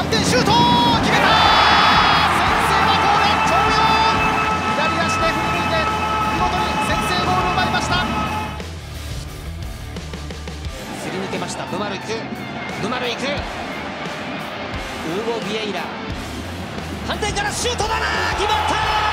反転シュート決めた。先制はゴール長陽、左足で振り抜いて見事に先制ゴールを奪いました。 すり抜けました。ブマル行く、ブマル行く、ウーゴ・ビエイラ反転からシュートだな、決まった。